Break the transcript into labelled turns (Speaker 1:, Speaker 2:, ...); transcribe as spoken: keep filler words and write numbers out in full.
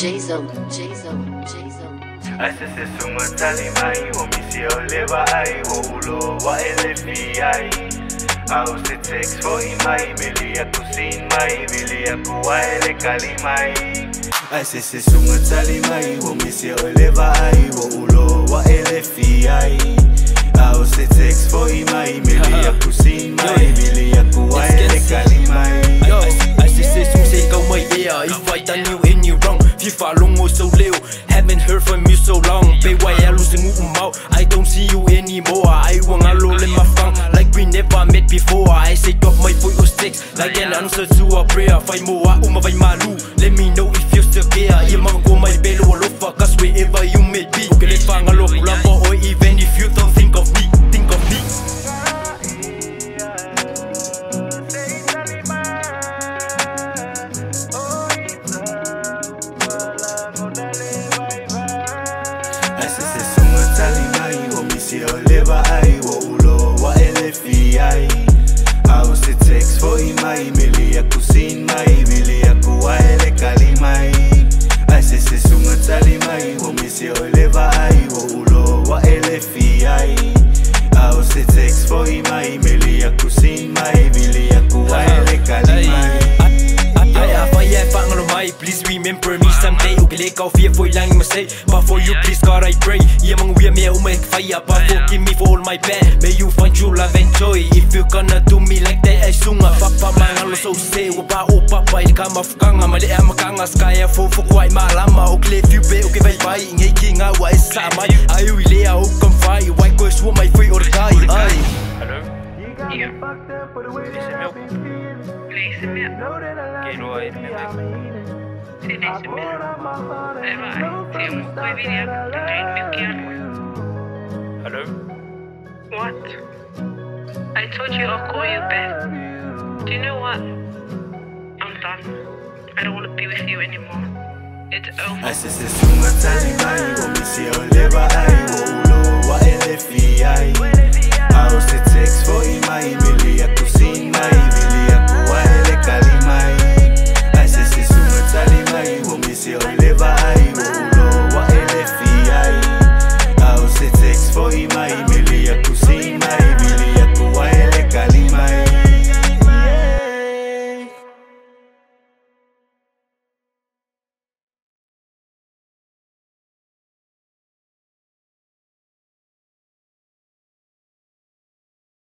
Speaker 1: Jayzo, Jayzo, Jayzo.
Speaker 2: Asese sunga tali mai, wo misi oleva ai, wo ulo wa elefi ai. Au se text for imai, mili ya kusin mai, mili ya kuwa ele kali mai. Asese sunga tali mai, wo misi oleva ai, wo ulo wa elefi ai. Au se text for imai, mili ya kusin mai, mili ya kuwa ele kali mai.
Speaker 3: Asese sunga say go my yeah, if I done you in you wrong. FIFA long so little, haven't heard from you so long. Pay why I losing out, I don't see you anymore. I want a roll in my phone like we never met before. I say drop my foot or sticks like an answer to a prayer. Find more uma vai malu. Let me know if you still care. You man go my belly all over, cause wherever you may be. Okay, let's find a local lover, or even if you don't think of me, think of me.
Speaker 2: Asese sunga tali mai, wo misi oleva ai, wo ulo wa elefi ai. Au se text for imai, mili ya kusin mai, mili ya kuwa ele kali mai. Asese sunga tali mai, wo misi oleva ai, wo ulo wa elefi ai. Au se text for imai, mili ya kusin mai, mili ya kuwa ele kali mai.
Speaker 3: Please remember me someday. Okay, let go fear for lang mistake. But for you, please God, I pray. Yeah, man, we are me, make fire. But forgive me for all my bad. May you find true love and joy. If you gonna do me like that, I sunga. Papa, man, I'm so say. Waba, oh, papa, il come off kanga. Mali, I'm a kanga, sky, for for quite malama. Okay, if you pay, okay, bye bye. Ngay king, I was sama. I will lay out, come fight. Why go swim my free or die?
Speaker 4: Hello? Yeah. Please, me. Que no hay, me. Sí, dice, mira, ahí va, sí, muy bien,
Speaker 3: Hello?
Speaker 4: What? I told you I'll call you back. Do you know what? I'm done. I don't want to be with you anymore. It's over.
Speaker 2: Asese sunga tali mai, wo misi oleva ai, wo ulo wa elefi ai.